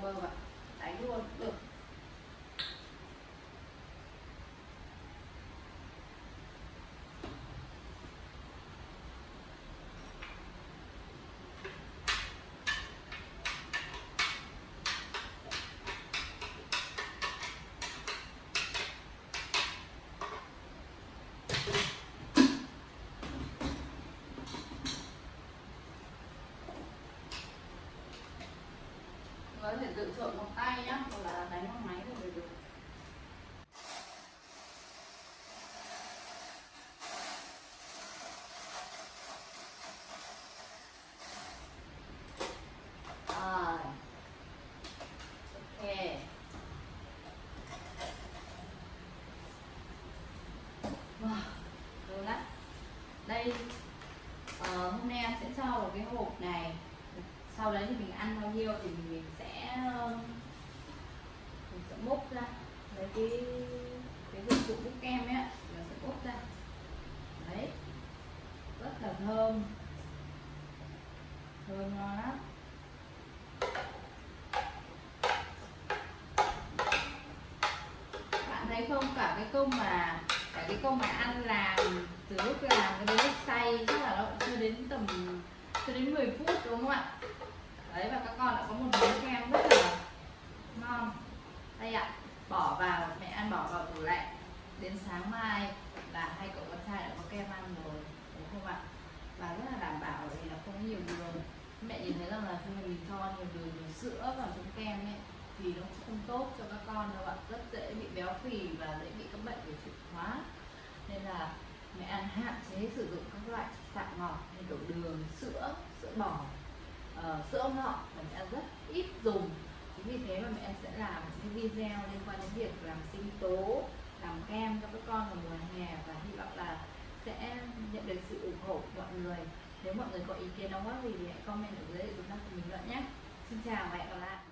bơ vào, đánh luôn cũng được. Có thể tự trộn bằng tay nhá, hoặc là đánh bằng máy thì đều được. Ok. Wow, rồi đấy. Đây, hôm nay em sẽ cho vào cái hộp này. Sau đấy thì mình ăn bao nhiêu thì mình sẽ múc ra, lấy cái dụng cụ múc kem ấy, mình sẽ múc ra. Đấy, rất là thơm, thơm ngon lắm. Bạn thấy không, cả cái công mà ăn làm từ lúc làm cho đến lúc xay chắc là nó cũng chưa đến 10 phút đúng không ạ? Đấy, và các con đã có một miếng kem rất là ngon. Đây ạ, bỏ vào, mẹ ăn bỏ vào tủ lạnh, đến sáng mai là hai cậu con trai đã có kem ăn rồi, đúng không ạ? Và rất là đảm bảo vì nó không có nhiều đường. Mẹ nhìn thấy rằng là khi mà mình cho nhiều đường, nhiều sữa vào trong kem ấy thì nó cũng không tốt cho các con đâu ạ, rất dễ bị béo phì và dễ bị các bệnh về chuyển hóa. Nên là mẹ ăn hạn chế sử dụng các loại dạng ngọt như kiểu đường, sữa bò, sữa ngọt, và mẹ ăn rất ít dùng. Chính vì thế mà mẹ sẽ làm những video liên quan đến việc làm sinh tố, làm kem cho các con vào mùa hè, và hy vọng là sẽ nhận được sự ủng hộ của mọi người. Nếu mọi người có ý kiến đóng góp gì thì hãy comment ở dưới để chúng ta cùng bình luận nhé. Xin chào và hẹn gặp lại.